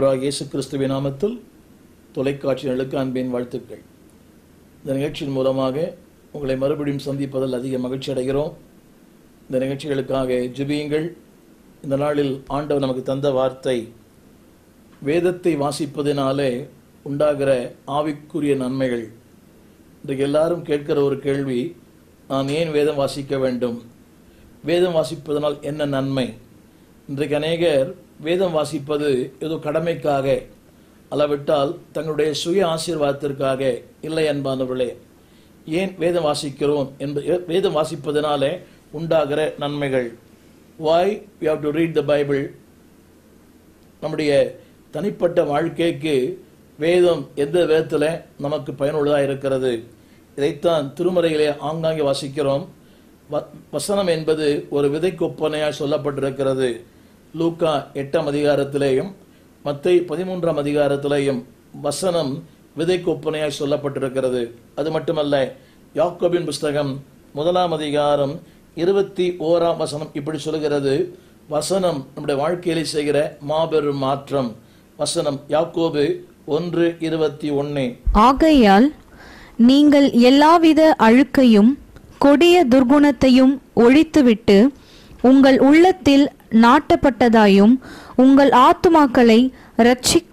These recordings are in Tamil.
ஆண்டவராகிய இயேசு கிறிஸ்துவின் நாமத்தில் தொலைக்காட்சிகளுக்கு அன்பின் வாழ்த்துக்கள். இந்த நிகழ்ச்சியின் மூலமாக உங்களை மறுபடியும் சந்திப்பதில் அதிக மகிழ்ச்சி அடைகிறோம். இந்த நிகழ்ச்சிகளுக்காக ஜெபியுங்கள். இந்த நாளில் ஆண்டவர் நமக்கு தந்த வார்த்தை, வேதத்தை வாசிப்பதினாலே உண்டாகிற ஆவிக்குரிய நன்மைகள். இன்றைக்கு எல்லாரும் கேட்கிற ஒரு கேள்வி, நான் ஏன் வேதம் வாசிக்க வேண்டும்? வேதம் வாசிப்பதனால் என்ன நன்மை? இன்றைக்கு அநேகர் வேதம் வாசிப்பது ஏதோ கடமைக்காக, அளவிட்டால் தங்களுடைய சுய ஆசீர்வாதத்திற்காக இல்லை. அன்பானவர்களே, ஏன் வேதம் வாசிக்கிறோம் என்பது, வேதம் வாசிப்பதனாலே உண்டாகிற நன்மைகள். why we have to read the Bible? நம்முடைய தனிப்பட்ட வாழ்க்கைக்கு வேதம் எந்த விதத்தில் நமக்கு பயனுள்ளதாக இருக்கிறது? இதைத்தான் திருமறையிலே ஆங்காங்கே வாசிக்கிறோம். வசனம் என்பது ஒரு விதைக்கொப்பனையாய் சொல்லப்பட்டிருக்கிறது. லூக்கா 8ஆம் அதிகாரத்திலேயும் மத்தேயு 13ஆம் அதிகாரத்திலேயும் வசனம் விதைக்கொப்பனையாய் சொல்லப்பட்டிருக்கிறது. அது மட்டுமல்ல, யாக்கோபின் புஸ்தகம் 1ஆம் அதிகாரம் 21ஆம் வசனம் இப்படி சொல்கிறது, வசனம் நம்முடைய வாழ்க்கையிலே செய்கிற மாபெரும் மாற்றம். வசனம் யாக்கோபு 1:21. ஆகையால் நீங்கள் எல்லாவித அழுக்கையும் கொடிய துர்குணத்தையும் ஒழித்துவிட்டு உங்கள் உள்ளத்தில் நாட்டப்பட்டதாயும் உங்கள் ஆத்துமாக்களை இரட்சிக்க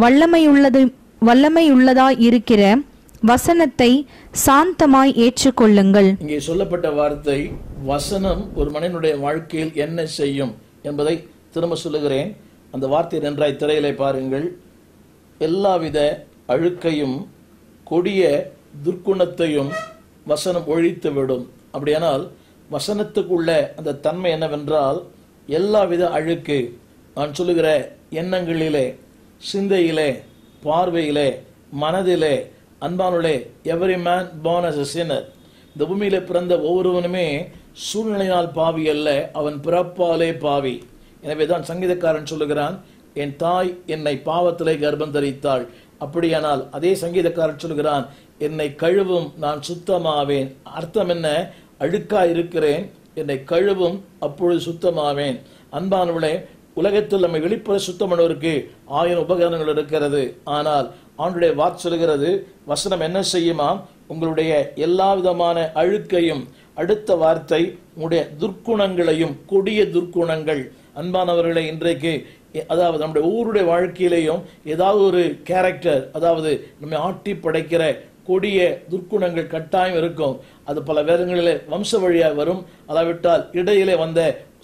வல்லமையுள்ளதாய் இருக்கிற வசனத்தை சாந்தமாய் ஏற்றுக்கொள்ளுங்கள். இங்கே சொல்லப்பட்ட வார்த்தை, வசனம் ஒரு மனிதனுடைய வாழ்க்கையில் என்ன செய்யும் என்பதை திரும்ப சொல்லுகிறேன். அந்த வார்த்தை நன்றாய் திரையிலே பாருங்கள். எல்லாவித அழுக்கையும் கொடிய துர்க்குணத்தையும் வசனம் ஒழித்து விடும். அப்படியானால் வசனத்துக்குள்ள அந்த தன்மை என்னவென்றால், எல்லாவித அழுக்கு, நான் சொல்லுகிற எண்ணங்களிலே, சிந்தையிலே, பார்வையிலே, மனதிலே, அன்பானுளே, every man born as a sinner. இந்த பூமியில பிறந்த ஒவ்வொருவனுமே சூழ்நிலையினால் பாவி அல்ல, அவன் பிறப்பாலே பாவி. எனவே தான் சங்கீதக்காரன் சொல்லுகிறான், என் தாய் என்னை பாவத்திலே கர்ப்பம் தரித்தாள். அப்படியானால் அதே சங்கீதக்காரன் சொல்லுகிறான், என்னை கழுவும் நான் சுத்தமாவேன். அர்த்தம் என்ன? அழுக்கா இருக்கிறேன், என்னை கழுவும் அப்பொழுது சுத்தமாவேன். அன்பானவளே, உலகத்தில் நம்மை வெளிப்புற சுத்தம் பண்ணுவதற்கு 1000 உபகரணங்கள் இருக்கிறது. ஆனால் ஆண்டுடைய வார்த்தை சொல்கிறது, வசனம் என்ன செய்யுமா? உங்களுடைய எல்லா விதமான அழுக்கையும், அடுத்த வார்த்தை உங்களுடைய துர்க்குணங்களையும், கொடிய துர்க்குணங்கள். அன்பானவர்களை, இன்றைக்கு அதாவது நம்முடைய ஊருடைய வாழ்க்கையிலையும் ஏதாவது ஒரு கேரக்டர், அதாவது நம்மை ஆட்டி படைக்கிற கொடிய துர்க்குணங்கள் கட்டாயம் இருக்கும். அது பல வேதங்களிலே வம்ச வழியாக வரும். அதாவிட்டால் இடையிலே வந்த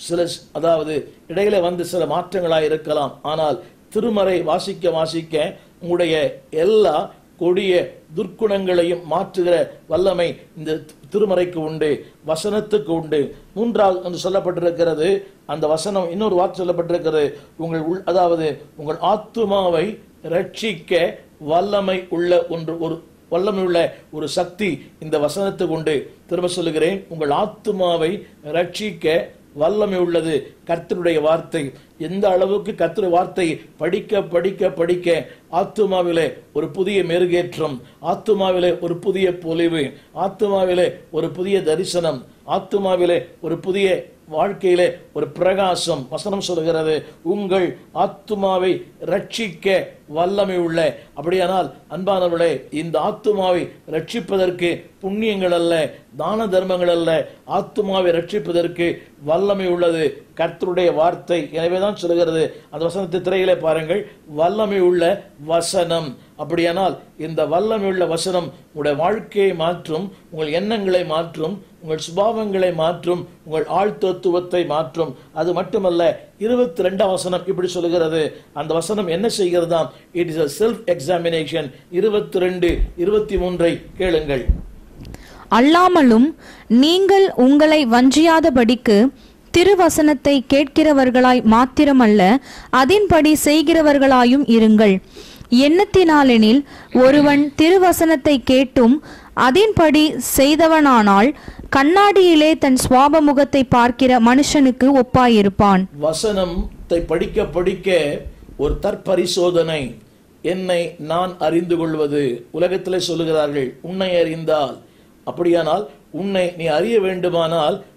சில மாற்றங்களாக இருக்கலாம். ஆனால் திருமறை வாசிக்க வாசிக்க உங்களுடைய எல்லா கொடிய துர்க்குணங்களையும் மாற்றுகிற வல்லமை இந்த திருமறைக்கு உண்டு, வசனத்துக்கு உண்டு. 3வது சொல்லப்பட்டிருக்கிறது, அந்த வசனம் இன்னொரு வார்த்தை சொல்லப்பட்டிருக்கிறது, உங்கள் ஆத்துமாவை ரட்சிக்க வல்லமை உள்ள ஒரு சக்தி இந்த வசனத்துக்கு உண்டு. திரும்ப சொல்லுகிறேன், உங்கள் ஆத்துமாவை ரட்சிக்க வல்லமை உள்ளது கர்த்தருடைய வார்த்தை. எந்த அளவுக்கு கர்த்தருடைய வார்த்தை படிக்க படிக்க படிக்க ஆத்துமாவிலே ஒரு புதிய மெருகேற்றம், ஆத்துமாவிலே ஒரு புதிய பொலிவு, ஆத்துமாவிலே ஒரு புதிய தரிசனம், ஆத்துமாவிலே ஒரு புதிய வாழ்க்கையிலே ஒரு பிரகாசம். வசனம் சொல்கிறது, உங்கள் ஆத்துமாவை ரட்சிக்க வல்லமை உள்ள. அப்படியானால் அன்பானவர்களே, இந்த ஆத்துமாவை ரட்சிப்பதற்கு புண்ணியங்கள் அல்ல, தான தர்மங்கள் அல்ல, ஆத்துமாவை ரட்சிப்பதற்கு வல்லமை உள்ளது கர்த்தருடைய வார்த்தை. எனவேதான் சொல்கிறது, அந்த வசனத்தை திரையிலே பாருங்கள், வல்லமை உள்ள வசனம். அப்படியானால் இந்த வல்லமை உள்ள வசனம் உங்களுடைய வாழ்க்கையை மாற்றும், உங்கள் எண்ணங்களை மாற்றும், உங்கள் சுபாவங்களை மாற்றும், உங்கள் ஆழ்த்தத்துவத்தை மாற்றும். அது மட்டுமல்ல, 22ஆம் வசனம் இப்படி சொல்லுகிறது. அந்த வசனம் என்ன செய்கிறதாம்? It is a self examination. 22-23 கேளுங்கள். அல்லாமலும் நீங்கள் உங்களை வஞ்சியாதபடிக்கு திருவசனத்தை கேட்கிறவர்களாய் மாத்திரமல்ல, அதின்படி செய்கிறவர்களாயும் இருங்கள். எண்ணத்தினாலெனில் ஒருவன் திருவசனத்தை கேட்டும் அதின்படி செய்தவனானால் கண்ணாடியிலே தன் சுவாப முகத்தை பார்க்கிற மனுஷனுக்கு ஒப்பாயிருப்பான். வசனத்தை படிக்க படிக்க ஒரு தற்பரிசோதனை, என்னை நான் அறிந்து கொள்வது. உலகத்திலே சொல்லுகிறார்கள், உன்னை அறிந்தால். அப்படியானால் உன்னை நீ அறிய வேண்டுமானால்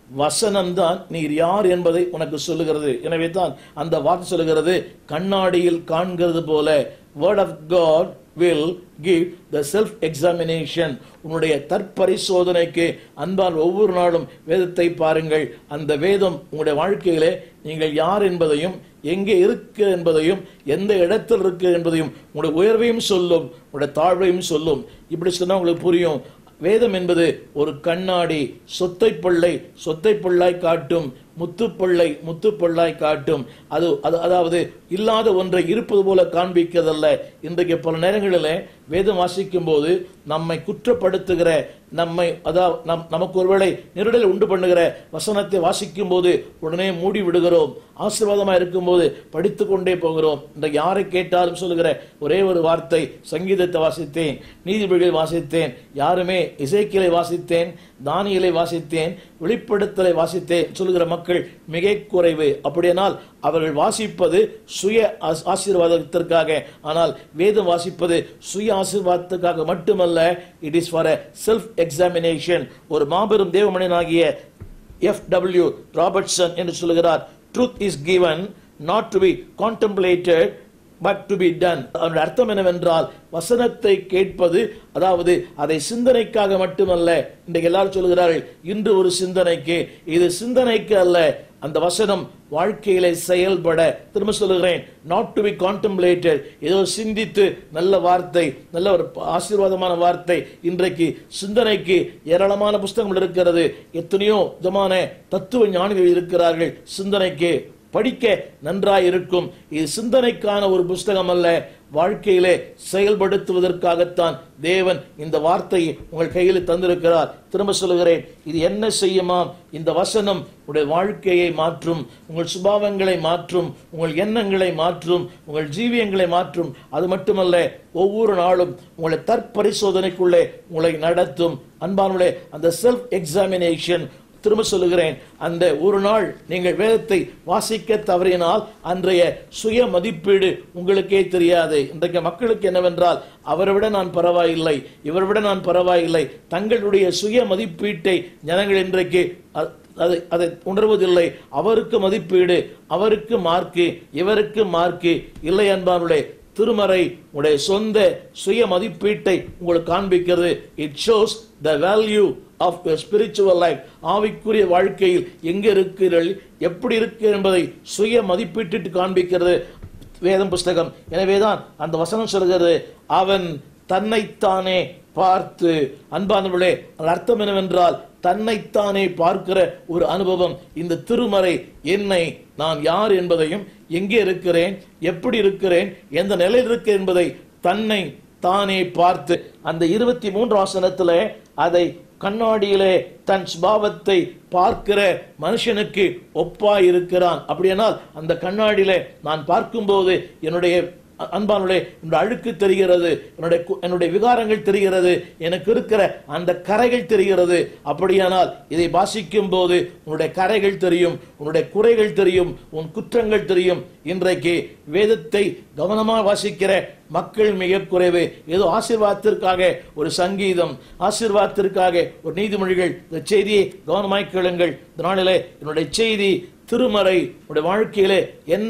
வசனம்தான் நீர் யார் என்பதை உனக்கு சொல்லுகிறது. எனவே தான் அந்த வார்த்தை சொல்லுகிறது, கண்ணாடியில் காண்கிறது போல. Word of God will give the self examination. உன்னுடைய தற்பரிசோதனைக்கு அன்பால் ஒவ்வொரு நாளும் வேதத்தை பாருங்கள். அந்த வேதம் உங்களுடைய வாழ்க்கையிலே நீங்கள் யார் என்பதையும், எங்கே இருக்கு என்பதையும், எந்த இடத்தில் இருக்கு என்பதையும், உங்களுடைய உயர்வையும் சொல்லும், உங்களுடைய தாழ்வையும் சொல்லும். இப்படி சொன்னா உங்களுக்கு புரியும். வேதம் என்பது ஒரு கண்ணாடி. சொத்தை பொள்ளாய் காட்டும், முத்துப்பொள்ளாய் காட்டும். அதாவது இல்லாத ஒன்றை இருப்பது போல காண்பிக்கிறதல்ல. இன்றைக்கு பல நேரங்களில் வேதம் வாசிக்கும் போது நம்மை குற்றப்படுத்துகிற, நமக்கு ஒருவேளை நெருடல் உண்டு பண்ணுகிற வசனத்தை வாசிக்கும் போது உடனே மூடி விடுகிறோம். ஆசீர்வாதமா இருக்கும் போது படித்து கொண்டே போகிறோம். இன்றைக்கு யாரை கேட்டாலும் சொல்லுகிற ஒரே ஒரு வார்த்தை, சங்கீதத்தை வாசித்தேன், நீதிபதிகளை வாசித்தேன், யாருமே எசேக்கியேலை வாசித்தேன், தானியேலை வாசித்தேன், வெளிப்படுத்தலை வாசித்தேன் சொல்லுகிற மக்கள் மிக குறைவு. அப்படியானால் அவர்கள் வாசிப்பது சுய ஆசீர்வாதத்திற்காக. ஆனால் வேதம் வாசிப்பது சுய ஆசீர்வாதத்துக்காக மட்டுமல்ல. It is for a self examination. ஒரு மாபெரும் தேவமனிதனாகிய F.W. ராபர்ட்சன் என்று சொல்லுகிறார், truth is given not to be contemplated but to be done. அதனுடைய அர்த்தம் என்னவென்றால், வசனத்தை கேட்பது, அதாவது அதை சிந்தனைக்காக மட்டுமல்ல. இன்றைக்கு எல்லாரும் சொல்லுகிறார்கள், இன்று ஒரு சிந்தனைக்கு. இது சிந்தனைக்கு அல்ல, அந்த வசனம் வாழ்க்கையிலே செயல்பட. திரும்ப சொல்லுகிறேன், நாட் டு பி கான்டெம்ப்ளேட்டட். ஏதோ சிந்தித்து நல்ல வார்த்தை, நல்ல ஒரு ஆசீர்வாதமான வார்த்தை. இன்றைக்கு சிந்தனைக்கு ஏராளமான புஸ்தகங்கள் இருக்கிறது. எத்தனையோ விதமான தத்துவ ஞானிகள் இருக்கிறார்கள். சிந்தனைக்கு படிக்க நன்றாய் இருக்கும். இது சிந்தனைக்கான ஒரு புஸ்தகம் அல்ல, வாழ்க்கையிலே செயல்படுத்துவதற்காகத்தான் தேவன் இந்த வார்த்தையை உங்கள் கையில் தந்திருக்கிறார். திரும்ப சொல்லுகிறேன், இது என்ன செய்யுமாம்? இந்த வசனம் உங்களுடைய வாழ்க்கையை மாற்றும், உங்கள் சுபாவங்களை மாற்றும், உங்கள் எண்ணங்களை மாற்றும், உங்கள் ஜீவியங்களை மாற்றும். அது மட்டுமல்ல, ஒவ்வொரு நாளும் உங்களை தற்பரிசோதனைக்குள்ளே உங்களை நடத்தும். அன்பானவர்களே, அந்த செல்ஃப் எக்ஸாமினேஷன், திரும்ப சொல்லுகிறேன், அந்த ஒரு நாள் நீங்கள் வேதத்தை வாசிக்க தவறினால் அன்றைய சுய மதிப்பீடு உங்களுக்கே தெரியாது. இன்றைக்கு மக்களுக்கு என்னவென்றால், அவரை விட நான் பரவாயில்லை, இவரை விட நான் பரவாயில்லை, தங்களுடைய சுய மதிப்பீட்டை ஜனங்கள் இன்றைக்கு அதை உணர்வதில்லை. அவருக்கு மதிப்பீடு, அவருக்கு மார்க்கு, இவருக்கு மார்க்கு இல்லை. அன்பானுடைய திருமறை உடைய சொந்த சுய மதிப்பீட்டை உங்களுக்கு காண்பிக்கிறது. It shows the value of spiritual life. ஆவிக்குரிய வாழ்க்கையில் எங்கே இருக்கிறீர்கள், எப்படி இருக்கு என்பதை சுய மதிப்பீட்டு காண்பிக்கிறது வேதம் புஸ்தகம். எனவேதான் அந்த வசனம் சொல்கிறது, அவன் தன்னைத்தானே பார்த்து. அன்பானவர்களே, அர்த்தம் என்னவென்றால், தன்னைத்தானே பார்க்கிற ஒரு அனுபவம். இந்த திருமறை என்னை, நான் யார் என்பதையும், எங்கே இருக்கிறேன், எப்படி இருக்கிறேன், எந்த நிலையில் இருக்கிறேன் என்பதை தன்னை தானே பார்த்து. அந்த 23 வசனத்துல அதை கண்ணாடியிலே தன் சுபாவத்தை பார்க்கிற மனுஷனுக்கு ஒப்பாய் இருக்கிறான். அப்படியானால் அந்த கண்ணாடியிலே நான் பார்க்கும்போது என்னுடைய அன்பானுடைய அழுக்கு தெரிகிறது, என்னுடைய விகாரங்கள் தெரிகிறது, எனக்கு இருக்கிற அந்த கரைகள் தெரிகிறது. அப்படியானால் இதை வாசிக்கும் போது உன்னுடைய கரைகள் தெரியும், உன்னுடைய குறைகள் தெரியும், உன் குற்றங்கள் தெரியும். இன்றைக்கு வேதத்தை கவனமாக வாசிக்கிற மக்கள் மிக குறைவு. ஏதோ ஆசீர்வாதத்திற்காக ஒரு சங்கீதம், ஆசீர்வாதத்திற்காக ஒரு நீதிமொழிகள். இந்த செய்தியை கவனமாய் கேளுங்கள். இந்த நாளிலே என்னுடைய செய்தி திருமறை உடைய வாழ்க்கையிலே என்ன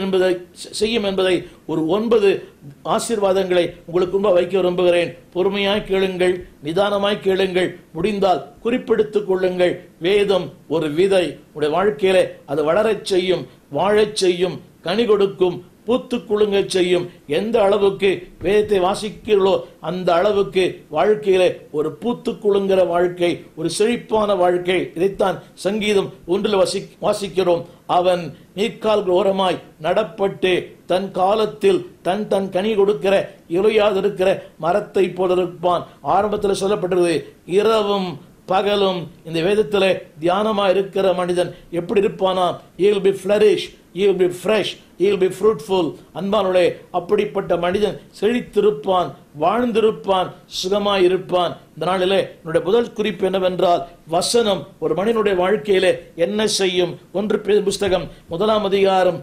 செய்யும் என்பதை ஒரு 9 ஆசீர்வாதங்களை உங்களுக்கு முன்பு வைக்க விரும்புகிறேன். பொறுமையாய் கேளுங்கள், நிதானமாய் கேளுங்கள், முடிந்தால் குறிப்பெடுத்துக் கொள்ளுங்கள். வேதம் ஒரு விதை, உடைய வாழ்க்கையிலே அது வளரச் செய்யும், வாழச் செய்யும், கனி கொடுக்கும், பூத்து குலுங்க செய்யும். எந்த அளவுக்கு வேதத்தை வாசிக்கிறீர்களோ அந்த அளவுக்கு வாழ்க்கையில ஒரு பூத்து குலுங்குற வாழ்க்கை, ஒரு செழிப்பான வாழ்க்கை. இதைத்தான் சங்கீதம் 1 வாசிக்கிறோம். அவன் நீர்க்கால் ஓரமாய் நடப்பட்டு தன் காலத்தில் தன் கனி கொடுக்கிற இலையாதிருக்கிற மரத்தை போல இருப்பான். ஆரம்பத்தில் சொல்லப்பட்டது, இரவும் பகலும் இந்த வேதத்தில் தியானமா இருக்கிற மனிதன் எப்படி இருப்பானா? he will be flourish, he will be fresh, he will be fruitful. அன்பானுடைய அப்படிப்பட்ட மனிதன் செழித்திருப்பான், வாழ்ந்திருப்பான், சுகமாய் இருப்பான். இந்த நாளிலே என்னுடைய முதல் குறிப்பு என்னவென்றால், வசனம் ஒரு மனிதனுடைய வாழ்க்கையிலே என்ன செய்யும்? 1 பேதுரு புஸ்தகம் 1 அதிகாரம்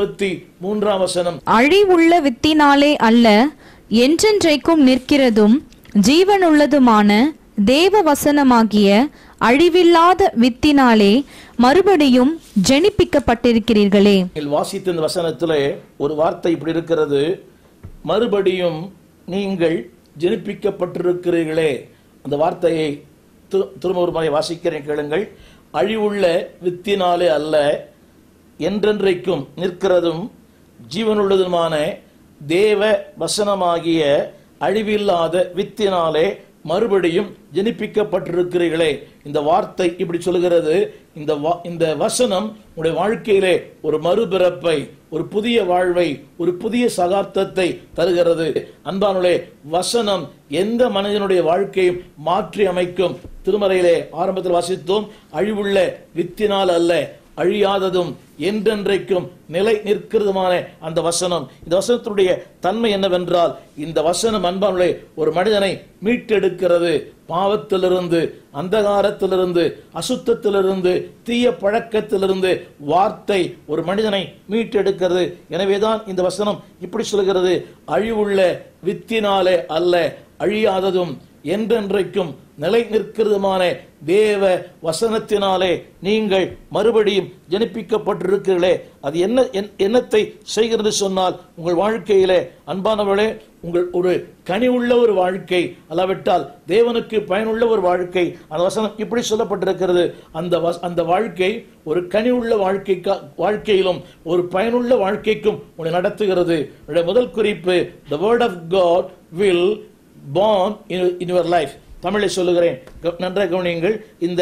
23 வசனம். அழிவுள்ள வித்தினாலே அல்ல, என்றென்றைக்கும் நிற்கிறதும் ஜீவனுள்ளதுமான தேவ வசனமாகிய அழிவில்லாத வித்தினாலே மறுபடியும் ஜெனிப்பிக்கப்பட்டிருக்கிறீர்களே. வாசித்த இந்த வசனத்திலே ஒரு வார்த்தை இப்படி இருக்கிறது, மறுபடியும் நீங்கள் ஜெனிப்பிக்கப்பட்டிருக்கிறீர்களே. அந்த வார்த்தையை திரும்ப ஒரு முறை வாசிக்கிறேன், கேளுங்கள். அழிவுள்ள வித்தினாலே அல்ல, என்றென்றைக்கும் நிற்கிறதும் ஜீவனுள்ளதுமான தேவ வசனமாகிய அழிவில்லாத வித்தினாலே மறுபடியும் ஜெனிப்பிக்கப்பட்டிருக்கிறீர்களே. இந்த வார்த்தை இப்படி சொல்கிறது, இந்த வசனம் உங்களுடைய வாழ்க்கையிலே ஒரு மறுபிறப்பை, ஒரு புதிய வாழ்வை, ஒரு புதிய சகாப்தத்தை தருகிறது. அன்பானுடைய வசனம் எந்த மனிதனுடைய வாழ்க்கையும் மாற்றி அமைக்கும். திருமறையிலே ஆரம்பத்தில் வாசித்தோம், அழிவுள்ள வித்தினால் அல்ல, அழியாததும் என்றென்றைக்கும் நிலை நிற்கிறதுமான அந்த வசனம். இந்த வசனத்துடைய தன்மை என்னவென்றால், இந்த வசனம் அன்பானுடைய ஒரு மனிதனை மீட்டெடுக்கிறது. பாவத்திலிருந்து, அந்தகாரத்திலிருந்து, அசுத்தத்திலிருந்து, தீய பழக்கத்திலிருந்து வார்த்தை ஒரு மனிதனை மீட்டெடுக்கிறது. எனவேதான் இந்த வசனம் இப்படி சொல்கிறது, அழிவுள்ள வித்தினாலே அல்ல, அழியாததும் என்றென்றைக்கும் நிலை நிற்கிறதுமான தேவ வசனத்தினாலே நீங்கள் மறுபடியும் ஜனிப்பிக்கப்பட்டிருக்கிறீர்களே. அது என்னத்தை செய்கிறது சொன்னால், உங்கள் வாழ்க்கையிலே அன்பானவர்களே, உங்கள் ஒரு கனி உள்ள ஒரு வாழ்க்கை, அல்லாவிட்டால் தேவனுக்கு பயனுள்ள ஒரு வாழ்க்கை. அந்த வசனம் இப்படி சொல்லப்பட்டிருக்கிறது, அந்த வாழ்க்கை ஒரு கனி உள்ள வாழ்க்கையிலும் ஒரு பயனுள்ள வாழ்க்கைக்கும் உங்களை நடத்துகிறது. முதல் குறிப்பு, the word of God will born in your life. தமிழை சொல்லுகிறேன், நன்றாக கவனியுங்கள். இந்த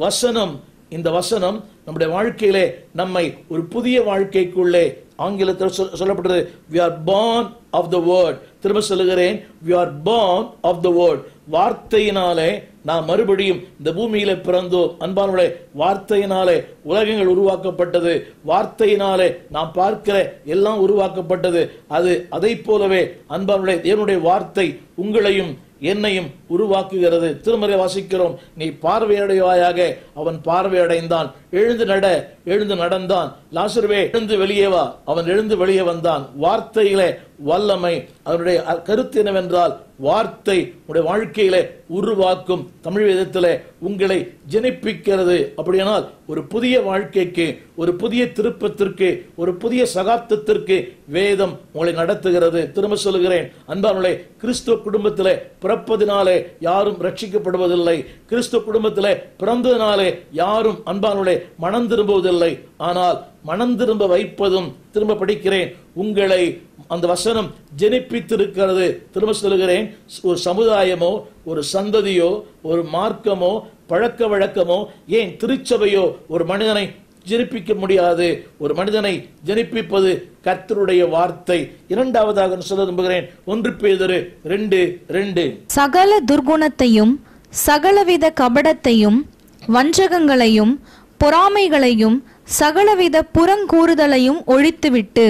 வசனம் நம்முடைய வாழ்க்கையிலே நம்மை ஒரு புதிய வாழ்க்கைக்குள்ளே, ஆங்கிலத்தில் சொல்லப்பட்டது we are born of the word. திரும்ப சொல்லுகிறேன், we are born of the word. வார்த்தையினாலே நாம் மறுபடியும் இந்த பூமியில பிறந்தோம். அன்பானுடைய வார்த்தையினாலே உலகங்கள் உருவாக்கப்பட்டது, வார்த்தையினாலே நாம் பார்க்கிற எல்லாம் உருவாக்கப்பட்டது. அதை போலவே அன்பானுடைய தேவனுடைய வார்த்தை உங்களையும் என்னையும் உருவாக்குகிறது. திருமறை வாசிக்கிறோம், நீ பார்வையடைவாயாக, அவன் பார்வையடைந்தான். எழுந்து நடந்தான். லாசருவே எழுந்து வெளியே வா, அவன் எழுந்து வெளியே வந்தான். வார்த்தையிலே வல்லமை. அதனுடைய கருத்து என்னவென்றால், வார்த்தை உடைய வாழ்க்கையில உருவாக்கும். தமிழ் வேதத்திலே உங்களை ஜனிப்பிக்கிறது. அப்படியானால் ஒரு புதிய வாழ்க்கைக்கு, ஒரு புதிய திருப்பத்திற்கு, ஒரு புதிய சகாப்தத்திற்கு வேதம் உங்களை நடத்துகிறது. திரும்ப சொல்லுகிறேன், அன்பானுடைய கிறிஸ்துவ குடும்பத்திலே பிறப்பதினாலே யாரும் ரட்சிக்கப்படுவதில்லை. கிறிஸ்துவ குடும்பத்திலே பிறந்ததினாலே யாரும் அன்பானுடைய மனம் திரும்புவதில்லை. ஆனால் மனம் திரும்ப வைப்பதும், திரும்ப படிக்கிறேன், உங்களை அந்த வசனம் ஜெனிப்பித்திருக்கிறது. திரும்ப சொல்லுகிறேன், ஒரு சமுதாயமோ, ஒரு சந்ததியோ, ஒரு மார்க்கமோ, பழக்க வழக்கமோ, ஏன் திருச்சபையோ ஒரு மனிதனை ஜெனிப்பிக்க முடியாது. ஒரு மனிதனை ஜெனிப்பிப்பது கர்த்தருடைய வார்த்தை. இரண்டாவதாக சொல்ல விரும்புகிறேன், 1 பேதுரு 2:2. சகல துர்குணத்தையும், சகலவித கபடத்தையும், வஞ்சகங்களையும், பொறாமைகளையும், சகலவித புறங்கூறுதலையும் ஒழித்துவிட்டு.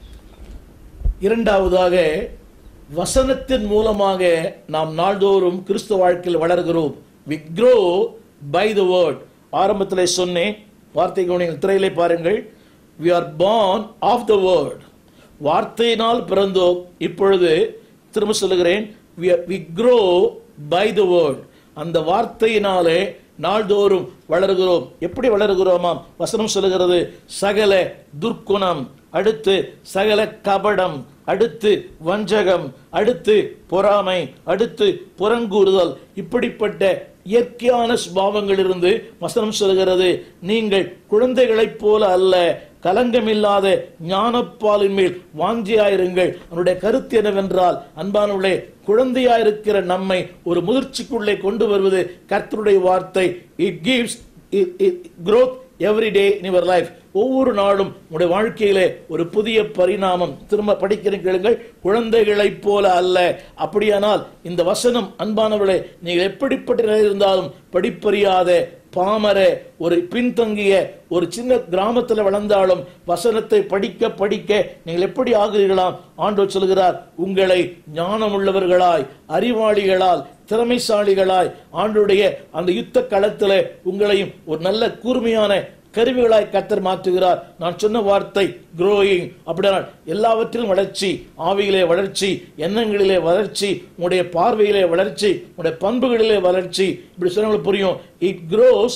இரண்டாவதாக, வசனத்தின் மூலமாக நாம் நாள்தோறும் கிறிஸ்துவ வாழ்க்கையில் வளர்கிறோம். we grow by the word. ஆரம்பத்திலே சொன்னேன், வார்த்தை கவனிங்கள், திரையிலே பாருங்கள், we are born of the word. வார்த்தையினால் பிறந்தோம். இப்பொழுது திரும்ப சொல்லுகிறேன், we grow by the word. அந்த வார்த்தையினாலே நாள்தோறும் வளர்கிறோம். எப்படி வளர்கிறோமாம்? வசனம் சொல்லுகிறது, சகல துர்க்குணம், அடுத்து சகல கபடம், அடுத்து வஞ்சகம், அடுத்து பொறாமை, அடுத்து புறங்கூறுதல், இப்படிப்பட்ட இயற்கையான சுபாவங்களிலிருந்து வசனம் சொல்கிறது, நீங்கள் குழந்தைகளைப் போல அல்ல, கலங்கமில்லாத ஞானப்பாலின் மேல் வாஞ்சியாயிருங்கள். அவனுடைய கருத்து என்னவென்றால், அன்பானுள்ளே, குழந்தையாயிருக்கிற நம்மை ஒரு முதிர்ச்சிக்குள்ளே கொண்டு வருவது கர்த்தருடைய வார்த்தை. it gives growth every day in your life. ஒவ்வொரு நாளும் உங்களுடைய வாழ்க்கையிலே ஒரு புதிய பரிணாமம். திரும்ப படிக்கிறேன், கேளுங்கள், குழந்தைகளைப் போல அல்ல. அப்படியானால் இந்த வசனம் அன்பானவர்களே, நீங்கள் எப்படிப்பட்ட நிலையில் இருந்தாலும், படிப்பறியாத பாமர, ஒரு பின்தங்கிய ஒரு சின்ன கிராமத்தில் வளர்ந்தாலும் வசனத்தை படிக்க படிக்க நீங்கள் எப்படி ஆகிறீர்களாம்? ஆண்டவர் சொல்கிறார், உங்களை ஞானமுள்ளவர்களாய், அறிவாளிகளால், திறமைசாலிகளாய், ஆண்டவருடைய அந்த யுத்த களத்தில் உங்களையும் ஒரு நல்ல கூர்மையான கருவிகளாய் கர்த்தர் மாற்றுகிறார். நான் சொன்ன வார்த்தை growing அப்படின்னா எல்லாவற்றிலும் வளர்ச்சி, ஆவியிலே வளர்ச்சி, எண்ணங்களிலே வளர்ச்சி, உங்களுடைய பார்வையிலே வளர்ச்சி, உங்களுடைய பண்புகளிலே வளர்ச்சி. இப்படி சொன்னா புரியும். It grows,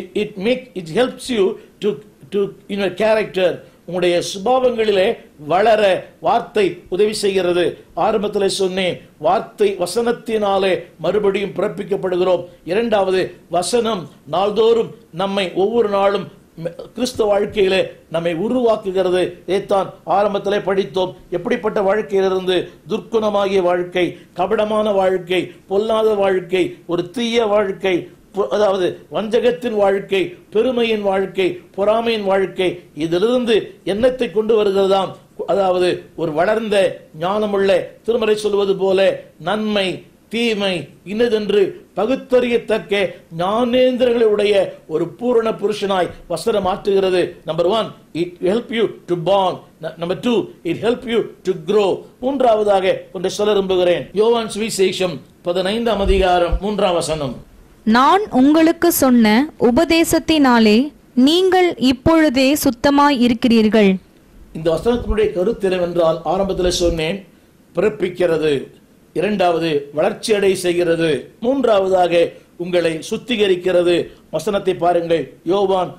it helps you to in your character. உங்களுடைய சுபாவங்களிலே வளர வார்த்தை உதவி செய்கிறது. ஆரம்பத்தில் சொன்னேன், வார்த்தை வசனத்தினாலே மறுபடியும் பிறப்பிக்கப்படுகிறோம். இரண்டாவது, வசனம் நாள்தோறும் நம்மை ஒவ்வொரு நாளும் கிறிஸ்தவ வாழ்க்கையிலே நம்மை உருவாக்குகிறது. இதைத்தான் ஆரம்பத்திலே படித்தோம். எப்படிப்பட்ட வாழ்க்கையிலிருந்து துர்க்குணமாகிய வாழ்க்கை, கபடமான வாழ்க்கை, பொல்லாத வாழ்க்கை, ஒரு தீய வாழ்க்கை, அதாவது வஞ்சகத்தின் வாழ்க்கை, பெருமையின் வாழ்க்கை, பொறாமையின் வாழ்க்கை, இதிலிருந்து எண்ணத்தை கொண்டு வருகிறதாம். அதாவது ஒரு வளர்ந்த ஞானமுள்ள திருமறை சொல்வது போல நன்மை தீமை இன்னதென்று பகுத்தறியத்தக்க ஞானேந்திரங்களுடைய ஒரு பூரண புருஷனாய் வசனம் மாற்றுகிறது. Number 1, it help you to born. Number 2, it help you to grow. மூன்றாவதாக ஒன்றை சொல்ல விரும்புகிறேன். யோவான் சுவிசேஷம் 15ஆம் அதிகாரம் 3ஆம் வசனம். நான் உங்களுக்கு சொன்ன உபதேசத்தினாலே நீங்கள் இப்பொழுதே சுத்தமாய் இருக்கிறீர்கள். இந்த வசனத்தினுடைய கருத்து என்னவென்றால், ஆரம்பத்தில் சொன்னேன், பிறப்பிக்கிறது. இரண்டாவது, வளர்ச்சி அடை செய்கிறது. மூன்றாவதாக உங்களை சுத்திகரிக்கிறது. வசனத்தை பாருங்கள். யோவான்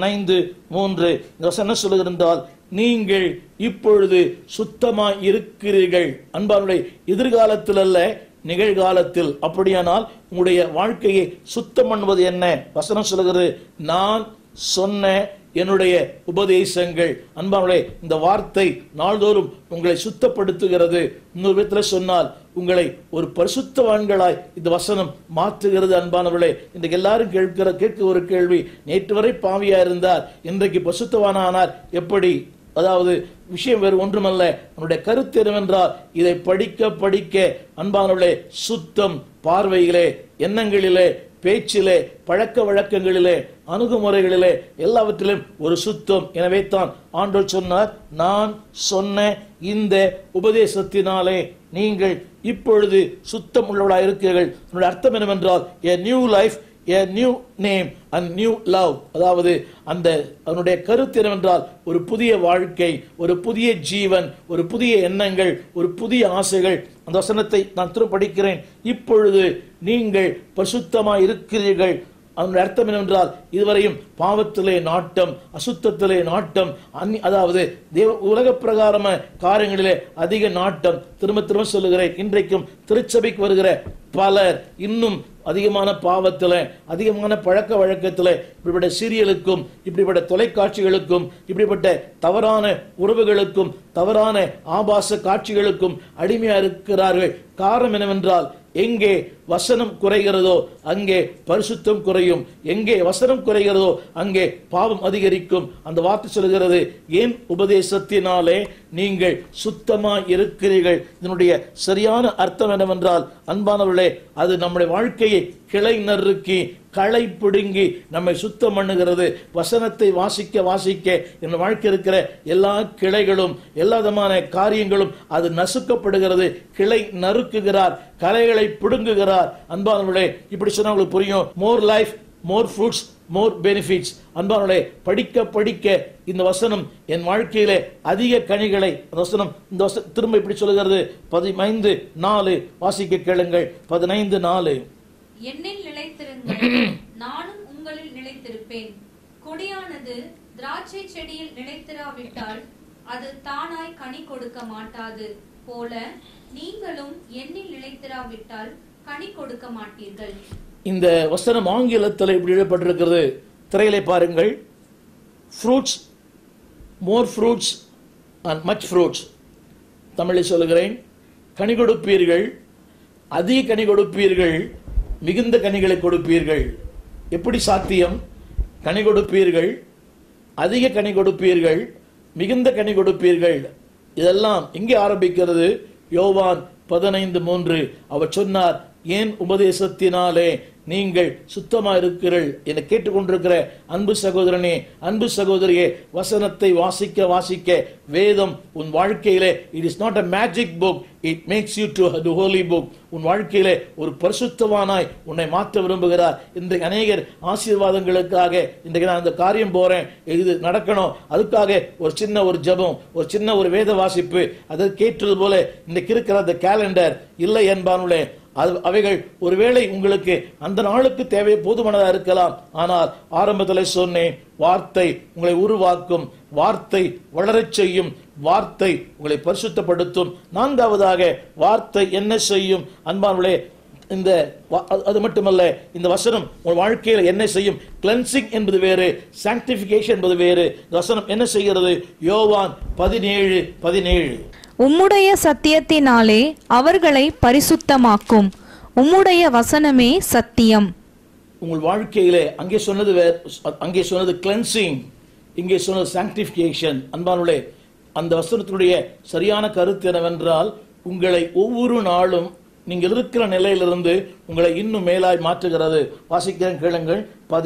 15:3 இந்த வசனம் சொல்லுகிறால், நீங்கள் இப்பொழுது சுத்தமாய் இருக்கிறீர்கள். அன்பானுடைய எதிர்காலத்தில் அல்ல, நிகழ்காலத்தில். அப்படியானால் உங்களுடைய வாழ்க்கையை சுத்தம் பண்ணுவது என்ன? வசனம் சொல்லுகிறது, நான் சொன்ன என்னுடைய உபதேசங்கள். அன்பானுடைய இந்த வார்த்தை நாள்தோறும் உங்களை சுத்தப்படுத்துகிறது. இன்னொரு விதத்தில் சொன்னால், உங்களை ஒரு பரிசுத்தவான்களாய் இந்த வசனம் மாற்றுகிறது. அன்பானவர்களே, இன்றைக்கு எல்லாரும் கேட்க ஒரு கேள்வி, நேற்று வரை பாவியா இருந்தார், இன்றைக்கு பரிசுத்தவானானார் எப்படி? அதாவது விஷயம் வேறு ஒன்றுமல்ல. அவனுடைய கருத்து என்னவென்றால், இதை படிக்க படிக்க அன்பானவர்களே, சுத்தம் பார்வையிலே, எண்ணங்களிலே, பேச்சிலே, பழக்க வழக்கங்களிலே, அணுகுமுறைகளிலே, எல்லாவற்றிலும் ஒரு சுத்தம். எனவே தான் ஆண்டவர் சொன்னார், நான் சொன்ன இந்த உபதேசத்தினாலே நீங்கள் இப்பொழுது சுத்தம் உள்ளவர்களாக இருக்கிறீர்கள். என்னுடைய அர்த்தம் என்னவென்றால், a new life, a new name and new love. அதாவது அதனுடைய கருத்து என்னவென்றால், ஒரு புதிய வாழ்க்கை, ஒரு புதிய ஜீவன், ஒரு புதிய எண்ணங்கள், ஒரு புதிய ஆசைகள். அந்த வசனத்தை நான் திரும்ப படிக்கிறேன். இப்பொழுது நீங்கள் பரிசுத்தமாய் இருக்கிறீர்கள். அதனுடைய அர்த்தம் என்னவென்றால், இதுவரையும் பாவத்திலே நாட்டம், அசுத்தத்திலே நாட்டம், அதாவது உலக பிரகாரம காரியங்களிலே அதிக நாட்டம். திரும்ப திரும்ப சொல்லுகிறேன், இன்றைக்கும் திருச்சபைக்கு வருகிற பலர் இன்னும் அதிகமான பாவத்தில், அதிகமான பழக்க வழக்கத்தில், இப்படிப்பட்ட சீரியலுக்கும், இப்படிப்பட்ட தொலைக்காட்சிகளுக்கும், இப்படிப்பட்ட தவறான உறவுகளுக்கும், தவறான ஆபாச காட்சிகளுக்கும் அடிமையா இருக்கிறார்கள். காரணம் என்னவென்றால், எங்கே வசனம் குறைகிறதோ அங்கே பரிசுத்தம் குறையும், எங்கே வசனம் குறைகிறதோ அங்கே பாவம் அதிகரிக்கும். அந்த வார்த்தை சொல்கிறது, என் உபதேசத்தினாலே நீங்கள் சுத்தமாய் இருக்கிறீர்கள். இதனுடைய சரியான அர்த்தம் என்னவென்றால், அன்பானவர்களே, அது நம்முடைய வாழ்க்கையை கிளை நறுக்கி களை பிடுங்கி நம்மை சுத்தம் பண்ணுகிறது. வசனத்தை வாசிக்க வாசிக்க என் வாழ்க்கை இருக்கிற எல்லா கிளைகளும், எல்லா விதமான காரியங்களும் அது நசுக்கப்படுகிறது. கிளை நறுக்குகிறார், களைகளை பிடுங்குகிறார். அன்பானவர்களே, இப்படி சொன்னா உங்களுக்கு புரியும். More life, more fruits, more benefits. அன்பானவர்களே, படிக்க படிக்க இந்த வசனம் என் வாழ்க்கையிலே அதிக கனிகளை, வசனம் இந்த வசனம் திரும்ப இப்படி சொல்லுகிறது. 15:4 வாசிக்க கேளுங்கள். 15:4. என்னில் நிலைத்திருங்கள், நானும் உங்களில் நிலைத்திருப்பேன். கொடியானது திராட்சை செடியில் நிலைத்திராவிட்டால் அது தானாய் கனி கொடுக்க மாட்டாது போல, நீங்களும் என்னில் நிலைத்திராவிட்டால் கனி கொடுக்க மாட்டீர்கள். இந்த வசனம் ஆங்கிலத்தில் இப்படி எழுதப்பட்டிருக்கிறது. திரையிலே பாருங்கள். Fruits, more fruits and much fruits. தமிழில் சொல்லுகிறேன், கனி கொடுப்பீர்கள், அதிக கனி கொடுப்பீர்கள், மிகுந்த கனிகளை கொடுப்பீர்கள். எப்படி சாத்தியம்? கனி கொடுப்பீர்கள், அதிக கனி கொடுப்பீர்கள், மிகுந்த கனி கொடுப்பீர்கள். இதெல்லாம் எங்கே ஆரம்பிக்கிறது? யோவான் 15:3. அவர் சொன்னார், ஏன் உபதேசத்தினாலே நீங்கள் சுத்தமா இருக்கிறீர்கள் என கேட்டுக்கொண்டிருக்கிற அன்பு சகோதரனே, அன்பு சகோதரியே, வசனத்தை வாசிக்க வாசிக்க வேதம் உன் வாழ்க்கையிலே it is not a magic book, it makes you to the holy book. உன் வாழ்க்கையிலே ஒரு பரிசுத்தவானாய் உன்னை மாற்ற விரும்புகிறார். இன்றைக்கு அநேகர் ஆசீர்வாதங்களுக்காக இன்றைக்கு நான் இந்த காரியம் போறேன், இது நடக்கணும், அதுக்காக ஒரு சின்ன ஜெபம், ஒரு சின்ன வேத வாசிப்பு, அதை கேட்டது போல இன்றைக்கு இருக்கிற அந்த கேலண்டர் இல்லை என்பானுள்ளே. அவைகள் ஒருவேளை உங்களுக்கு அந்த நாளுக்கு தேவை போதுமானதா இருக்கலாம். ஆனால் ஆரம்பத்தில் சொன்னேன், வார்த்தை உங்களை உருவாக்கும், வார்த்தை வளரச் செய்யும், வார்த்தை உங்களை பரிசுத்தப்படுத்தும். நான்காவதாக வார்த்தை என்ன செய்யும் அன்பானவர்களே? அது மட்டுமல்ல, இந்த வசனம் உங்கள் வாழ்க்கையில் என்ன செய்யும்? கிளென்சிங் என்பது வேறு, சாங்டிபிகேஷன் என்பது வேறு. இந்த வசனம் என்ன செய்கிறது? யோவான் 17:17 உம்முடைய சத்தியத்தினாலே அவர்களை பரிசுத்தமாக்கும், உம்முடைய வசனமே சத்தியம். உங்கள் வாழ்க்கையிலே அங்கே சொன்னது கிளென்சிங், இங்கே சொன்னது சாங்டிபிகேஷன். அன்பானுள்ளே, அந்த வசனத்தினுடைய சரியான கருத்து என்னவென்றால், உங்களை ஒவ்வொரு நாளும் நீங்கள் இருக்கிற நிலையிலிருந்து உங்களை இன்னும் மேலாய் மாற்றுகிறது. வாசிக்கிறேன், கேளுங்கள்.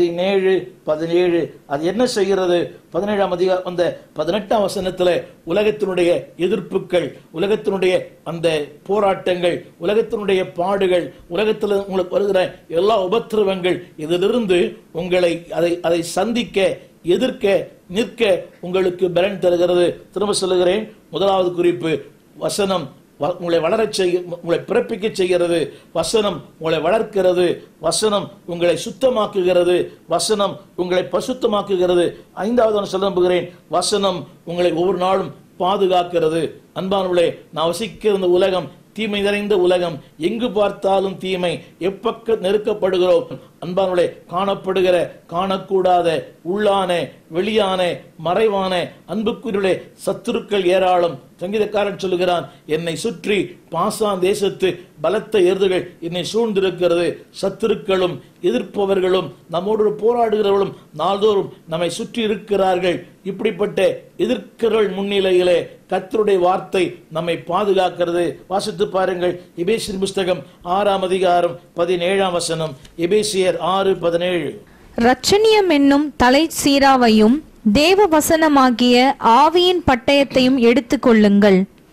17:17 அது என்ன செய்கிறது? 17ஆம் அதிகாரம் அந்த 18ஆம் வசனத்தில் உலகத்தினுடைய எதிர்ப்புகள், உலகத்தினுடைய அந்த போராட்டங்கள், உலகத்தினுடைய பாடுகள், உலகத்தில் உங்களுக்கு வருகிற எல்லா உபத்திரவங்கள், இதிலிருந்து உங்களை அதை சந்திக்க, எதிர்க்க, நிற்க உங்களுக்கு பலன் தருகிறது. திரும்ப சொல்லுகிறேன், முதலாவது குறிப்பு, வசனம் உங்களை வளரச் செய்ய, உங்களை பிறப்பிக்க செய்கிறது. வசனம் உங்களை வளர்க்கிறது. வசனம் உங்களை சுத்தமாக்குகிறது. வசனம் உங்களை பசுத்தமாக்குகிறது. ஐந்தாவது சொல்ல நம்புகிறேன், வசனம் உங்களை ஒவ்வொரு நாளும் பாதுகாக்கிறது. அன்பானவர்களே, நான் வசிக்கிற இந்த உலகம் தீமை நிறைந்த உலகம், எங்கு பார்த்தாலும் தீமை, எப்பக்க நெருக்கப்படுகிறோம். அன்பானவர்களே, காணப்படுகிற, காணக்கூடாத, உள்ளான, வெளியான, மறைவான அன்புக்குரிய சத்துருக்கள் ஏராளம். சங்கீதக்காரன் சொல்லுகிறான், என்னை சுற்றி பாசான் தேசத்து பலத்த எருதுகள் என்னை சூழ்ந்திருக்கிறது. சத்துருக்களும் எதிர்ப்பவர்களும் நம்மோடு போராடுகிறவர்களும் நாள்தோறும் நம்மை சுற்றி இருக்கிறார்கள். இப்படிப்பட்ட எதிர்க்கிறவர்கள் முன்னிலையிலே கர்த்தருடைய வார்த்தை நம்மை பாதுகாக்கிறது. வாசித்து பாருங்கள், எபேசியர் புஸ்தகம் 6ஆம் அதிகாரம் 17ஆம் வசனம். எபேசியர் 6:17 இரட்சணியம் என்னும் தலை சீராவையும் தேவ வசனமாகிய ஆவியின் பட்டயத்தையும் எடுத்துக் கொள்ளுங்கள்.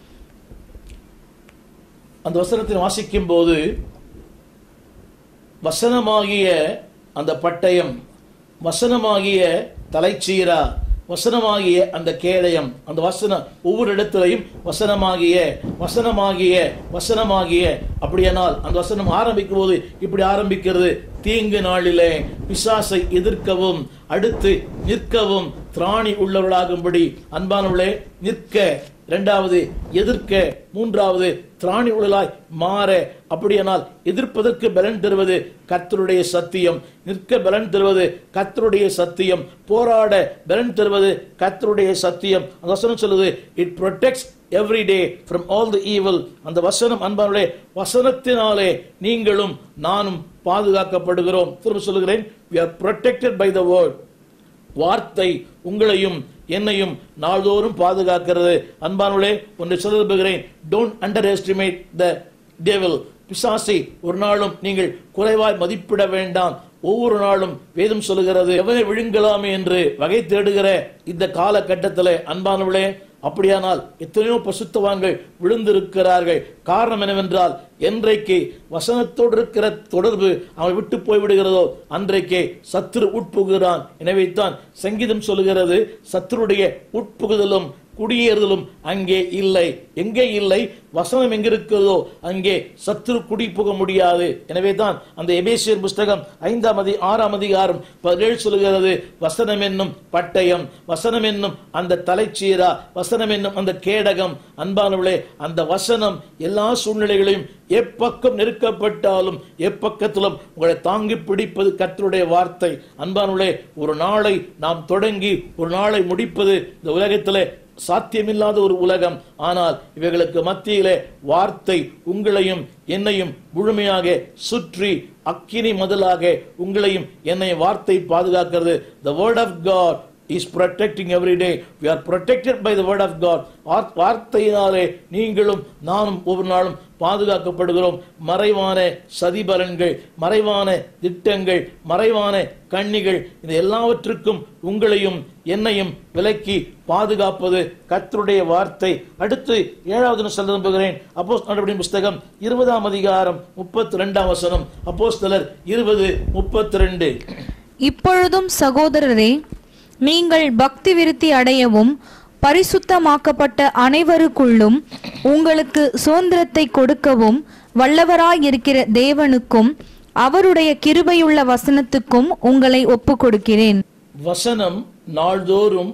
அந்த வசனத்தை வாசிக்கும் போது வசனமாகிய அந்த பட்டயம், வசனமாகிய தலைச்சீரா, வசனமாகிய அந்த கேடயம், அந்த வசனம் ஒவ்வொரு இடத்திலையும் வசனமாகிய வசனமாகிய வசனமாகிய. அப்படியானால் அந்த வசனம் ஆரம்பிக்கும் போது இப்படி ஆரம்பிக்கிறது, தீங்கு நாளிலே பிசாசை எதிர்க்கவும் அடுத்து நிற்கவும் திராணி உள்ளவர்களாகும்படி. அன்பானவர்களே, நிற்க, இரண்டாவது எதிர்க்க, மூன்றாவது திராணி உள்ளலாய் மாற. அப்படியானால் எதிர்ப்பதற்கு பலன் தருவது கர்த்தருடைய சத்தியம், நிற்க பலன் தருவது கர்த்தருடைய சத்தியம், போராட பலன் தருவது கர்த்தருடைய சத்தியம். அந்த வசனம் சொல்லுது, it protects every day from all the evil. அந்த வசனம் அன்பானவர்களே, வசனத்தினாலே நீங்களும் நானும் பாதுகாக்கப்படுகிறோம். திரும்ப சொல்லுகிறேன், we are protected by the word. வார்த்தை உங்களையும் என்னையும் நாள்தோறும் பாதுகாக்கிறது. அன்பானவர்களே, ஒன்றை சொல்ல விரும்புகிறேன், don't underestimate the devil. பிசாசை ஒரு நாளும் நீங்கள் குறைவாய் மதிப்பிட வேண்டாம். ஒவ்வொரு நாளும் வேதம் சொல்லுகிறது, எவனை விழுங்கலாமே என்று வகை தேடுகிற இந்த காலகட்டத்தில் அன்பானவர்களே, அப்படியானால் எத்தனையோ பசுத்தவான்கள் விழுந்திருக்கிறார்கள். காரணம் என்னவென்றால், என்றைக்கு வசனத்தோடு இருக்கிற தொடர்பு அவன் விட்டு போய்விடுகிறதோ அன்றைக்கே சத்துரு உட்புகிறான். எனவே தான் சங்கீதம் சொல்லுகிறது, சத்துருடைய உட்புகுதலும் குடியேறுதலும் அங்கே இல்லை. எங்கே இல்லை? வசனம் எங்கிருக்கிறதோ அங்கே சத்துரு குடி புக முடியாது. எனவே தான் அந்த எபேசியர் புஸ்தகம் 6ஆம் அதிகாரம் 17 சொல்லுகிறது, வசனம் என்னும் பட்டயம், வசனம் என்னும் அந்த தலைச்சீரா, வசனம் என்னும் அந்த கேடகம். அன்பானவர்களே, அந்த வசனம் எல்லா சூழ்நிலைகளையும் எப்பக்கம் நெருக்கப்பட்டாலும் எப்பக்கத்திலும் உங்களை தாங்கி பிடிப்பது கர்த்தருடைய வார்த்தை. அன்பானவர்களே, ஒரு நாளை நாம் தொடங்கி ஒரு நாளை முடிப்பது இந்த உலகத்திலே சாத்தியமில்லாத ஒரு உலகம். ஆனால் இவைகளுக்கு மத்தியிலே வார்த்தை உங்களையும் என்னையும் முழுமையாக சுற்றி அக்கினி மதிலாக உங்களையும் என்னையும் வார்த்தை பாதுகாக்கிறது. The word of God is protecting every day. We are protected by the word of God. வார்த்தையினாலே நீங்களும் நானும் ஒவ்வொரு நாளும் பாதுகாக்கப்படுகிறோம். மறைவான சதிபலன்கள், மறைவான திட்டங்கள், மறைவான கண்ணிகள், இந்த எல்லாவற்றுக்கும் உங்களையும் என்னையும் விலக்கி பாதுகாப்பது கர்த்தருடைய வார்த்தை. அடுத்து 7வது சொல்ல விரும்புகிறேன். அப்போஸ்தலர் நடவடிக்கைகளின் புஸ்தகம் 20ஆம் அதிகாரம் 32ஆம் வசனம். அப்போஸ்தலர் 20:32. இப்பொழுதும் சகோதரரே, நீங்கள் பக்தி விருத்தி அடையவும் பரிசுத்தமாக்கப்பட்ட அனைவருக்குள்ளும் உங்களுக்கு சுதந்திரத்தை கொடுக்கவும் வல்லவராயிருக்கிற தேவனுக்கும் அவருடைய கிருபையுள்ள வசனத்துக்கும் உங்களை ஒப்புக் கொடுக்கிறேன். வசனம் நாள்தோறும்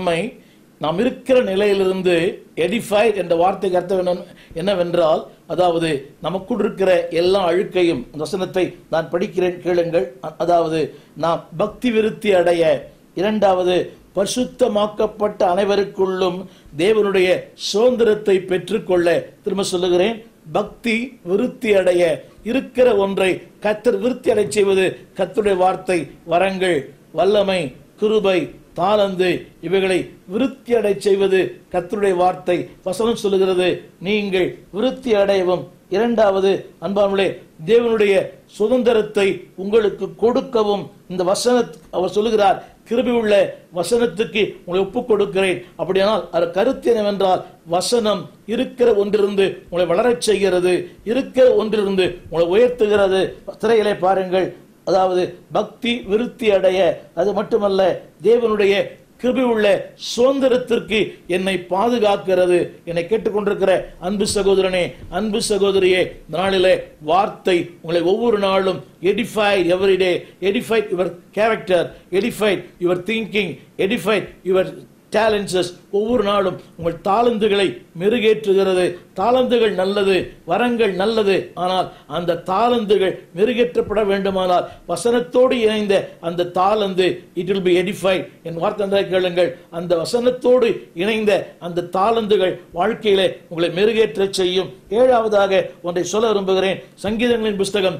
நாம் இருக்கிற நிலையிலிருந்து எடிஃபை என்ற வார்த்தைக்கு அர்த்தம் என்னவென்றால், அதாவது நமக்குள் இருக்கிற எல்லா அழுக்கையும், வசனத்தை நான் படிக்கிறேன் கேளுங்கள். அதாவது நாம் பக்தி விருத்தி அடைய, இரண்டாவது பரிசுத்தமாக்கப்பட்ட அனைவருக்குள்ளும் தேவனுடைய சுதந்திரத்தை பெற்றுக்கொள்ள, திரும்ப சொல்லுகிறேன், பக்தி விருத்தி அடைய, இருக்கிற ஒன்றை கர்த்தர் விருத்தி அடை செய்வது கர்த்தருடைய வார்த்தை. வரங்கள், வல்லமை, கிருபை, தாளந்து, இவைகளை விருத்தி அடை செய்வது கர்த்தருடைய வார்த்தை. வசனம் சொல்லுகிறது, நீங்கள் விருத்தி அடையவும், இரண்டாவது அன்பானவர்களே, தேவனுடைய சுதந்திரத்தை உங்களுக்கு கொடுக்கவும். இந்த வசன அவர் சொல்லுகிறார், கிருபை உள்ள வசனத்துக்கு உங்களை ஒப்புக் கொடுக்கிறேன். அப்படியானால் அது கருத்து என்னவென்றால், வசனம் இருக்கிற ஒன்றிலிருந்து உங்களை வளரச் செய்கிறது, இருக்கிற ஒன்றிலிருந்து உங்களை உயர்த்துகிறது. திரையிலே பாருங்கள், அதாவது பக்தி விருத்தி அடைய, அது மட்டுமல்ல, தேவனுடைய கிருபை உள்ள சுதந்திரத்திற்கு என்னை பாதுகாக்கிறது. என்னை கேட்டுக்கொண்டிருக்கிற அன்பு சகோதரனே, அன்பு சகோதரியே, நாளிலே வார்த்தை உங்களை ஒவ்வொரு நாளும் edified every day, edified your character, edified your thinking, edified your talents. ஒவ்வொரு நாளும் உங்கள் தாளந்துகளை மெருகேற்றுகிறது. தாளந்துகள் நல்லது, வரங்கள் நல்லது. ஆனால் அந்த தாளந்துகள் மெருகேற்றப்பட வேண்டுமானால் வசனத்தோடு இணைந்த அந்த தாளந்து இட் will be edified. என் வார்த்தை கேளுங்கள், அந்த வசனத்தோடு இணைந்த அந்த தாளந்துகள் வாழ்க்கையிலே உங்களை மெருகேற்ற செய்யும். ஏழாவதாக ஒன்றை சொல்ல விரும்புகிறேன். சங்கீதங்களின் புஸ்தகம்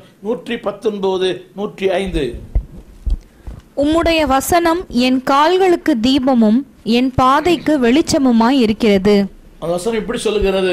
119, 105. உம்முடைய வசனம் என் கால்களுக்கு தீபமும் என் பாதைக்கு வெளிச்சமுமாய் இருக்கிறது. அந்த வசனம் இப்படி சொல்லுகிறது,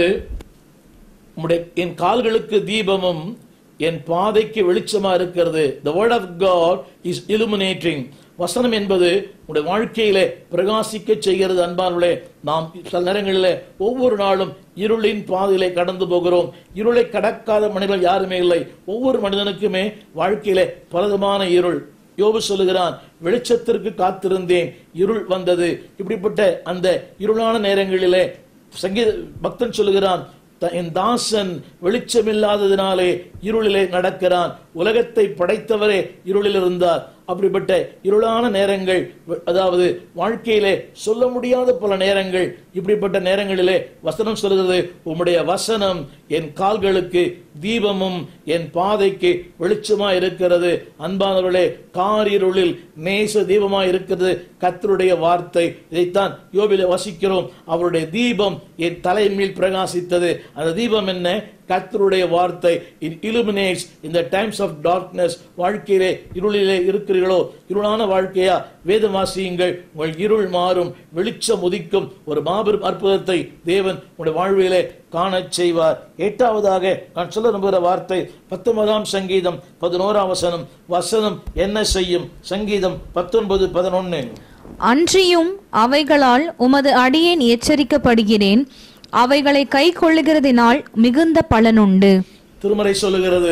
என் கால்களுக்கு தீபமும் என் பாதைக்கு வெளிச்சமா இருக்கிறது. The word of God is illuminating. வசனம் என்பது உடைய வாழ்க்கையிலே பிரகாசிக்க செய்கிறது. அன்பானவர்களே, நாம் சில நேரங்களிலே ஒவ்வொரு நாளும் இருளின் பாதையிலே கடந்து போகிறோம். இருளை கடக்காத மனிதர்கள் யாருமே இல்லை. ஒவ்வொரு மனிதனுக்குமே வாழ்க்கையிலே பலவிதமான இருள். யோபு சொல்லுகிறான், வெளிச்சத்திற்கு காத்திருந்தேன், இருள் வந்தது. இப்படிப்பட்ட அந்த இருளான நேரங்களிலே சங்கீத பக்தன் சொல்லுகிறான், என் தாசன் வெளிச்சமில்லாததினாலே இருளிலே நடக்கிறான். உலகத்தை படைத்தவரே இருளில் இருந்தார். அப்படிப்பட்ட இருளான நேரங்கள், அதாவது வாழ்க்கையிலே சொல்ல முடியாத பல நேரங்கள், இப்படிப்பட்ட நேரங்களிலே வசனம் சொல்கிறது, உம்முடைய வசனம் என் கால்களுக்கு தீபமும் என் பாதைக்கு வெளிச்சமா இருக்கிறது. அன்பானவர்களே, காரிருளில் நேச தீபமா இருக்கிறது கர்த்தருடைய வார்த்தை. இதைத்தான் யோபிலே வசிக்கிறோம். அவருடைய தீபம் என் தலைமையில் பிரகாசித்தது. அந்த தீபம் என்ன? கர்த்தருடைய வார்த்தை. it illuminates in the times of darkness. வாழ்க்கையிலே இருளிலே இருக்கிறீர்களோ, இருளான வாழ்க்கையா, வேதம் வாசியுங்கள், உங்கள் இருள் மாறும், வெளிச்சம் உதிக்கும். ஒரு மாபெரும் அற்புதத்தை தேவன் உங்களுடைய வாழ்விலே காணச் செய்வார். எட்டாவதாக நான் சொல்ல விரும்புகிற வார்த்தை 19ஆம் சங்கீதம் 11ஆம் வசனம். வசனம் என்ன செய்யும்? சங்கீதம் 19:11. அன்றியும் அவைகளால் உமது அடியேன் எச்சரிக்கப்படுகிறேன், அவைகளை கை கொள்ளுகிறதினால் மிகுந்த பலனுண்டு. திருமறை சொல்லுகிறது,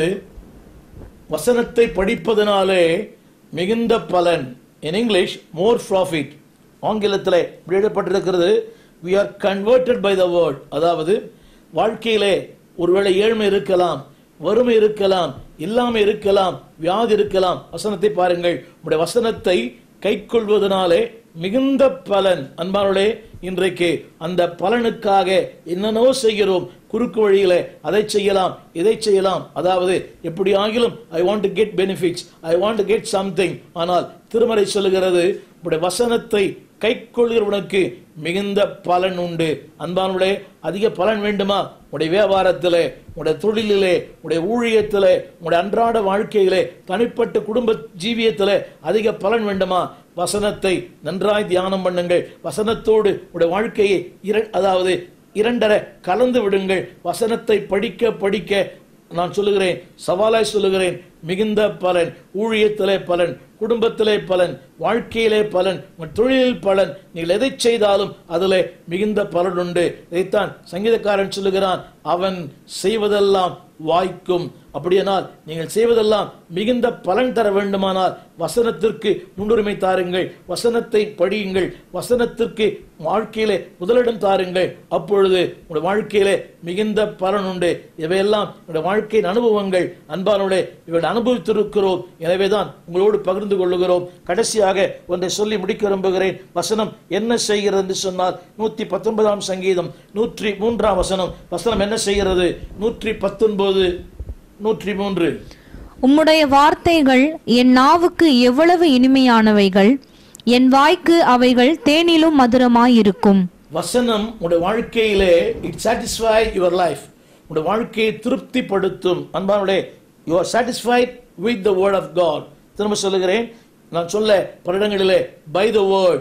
வசனத்தை படிப்பதனாலே மிகுந்த பலன். In English, more profit. ஆங்கிலத்திலே எழுதப்பட்டிருக்கிறது, we are converted by the word. அதாவது வாழ்க்கையிலே ஒருவேளை ஏழ்மை இருக்கலாம், வறுமை இருக்கலாம், இல்லாமல் இருக்கலாம், வியாதி இருக்கலாம். வசனத்தை பாருங்கள், உங்களுடைய வசனத்தை கை கொள்வதனாலே மிகுந்த பலன். அன்பானோடே, இன்றைக்கு அந்த பலனுக்காக என்னென்னவோ செய்கிறோம். குறுக்கு வழியிலே அதை செய்யலாம், இதை செய்யலாம். அதாவது எப்படி ஆகிலும் I want to get benefits, I want to get something. ஆனால் திருமறை சொல்லுகிறது, உடைய வசனத்தை கை கொள்கிறவனுக்கு மிகுந்த பலன் உண்டு. அன்பானவர்களே, அதிக பலன் வேண்டுமா? உடைய வியாபாரத்திலே, உடைய தொழிலிலே, உடைய ஊழியத்திலே, உடைய அன்றாட வாழ்க்கையிலே, தனிப்பட்ட குடும்ப ஜீவியத்திலே அதிக பலன் வேண்டுமா? வசனத்தை நன்றாய் தியானம் பண்ணுங்கள். வசனத்தோடு உடைய வாழ்க்கையை இரண்டரை கலந்து விடுங்கள். வசனத்தை படிக்க படிக்க நான் சொல்லுகிறேன், சவாலாய் சொல்லுகிறேன், மிகுந்த பலன், ஊழியத்திலே பலன், குடும்பத்திலே பலன், வாழ்க்கையிலே பலன், தொழிலில் பலன். நீங்கள் எதை செய்தாலும் அதிலே மிகுந்த பலன் உண்டு. இதைத்தான் சங்கீதக்காரன் சொல்லுகிறான், அவன் செய்வதெல்லாம் வாய்க்கும். அப்படியானால் நீங்கள் செய்வதெல்லாம் மிகுந்த பலன் தர வேண்டுமானால் வசனத்திற்கு முன்னுரிமை தாருங்கள், வசனத்தை படியுங்கள், வசனத்திற்கு வாழ்க்கையிலே முதலிடம் தாருங்கள். அப்பொழுது உங்களுடைய வாழ்க்கையிலே மிகுந்த பலன் உண்டு. இவையெல்லாம் உங்களுடைய வாழ்க்கையின் அனுபவங்கள். அன்பானோட இவர்கள் அனுபவித்திருக்கிறோம். எனவேதான் உங்களோடு பகிர்ந்து கொள்ளுகிறோம். கடைசியாக ஒன்றை சொல்லி முடிக்க விரும்புகிறேன். வசனம் என்ன செய்கிறது என்று சொன்னால் 119 சங்கீதம் 103 வசனம். வசனம் என்ன செய்கிறது? 119 103. உம்முடைய வார்த்தைகள் என் நாவுக்கு எவ்வளவு இனிமையானவைகள், என் வாய்க்கு அவைகள் தேனிலும் மதுரமாயிருக்கும். வசனம் உடைய வாழ்க்கையிலே it satisfy your life. உடைய வாழ்க்கையை திருப்திப்படுத்தும். அன்பானவர்களே, you are satisfied with the word of God. திரும்ப சொல்லுகிறேன், நான் சொல்ல பல இடங்களிலே by the word,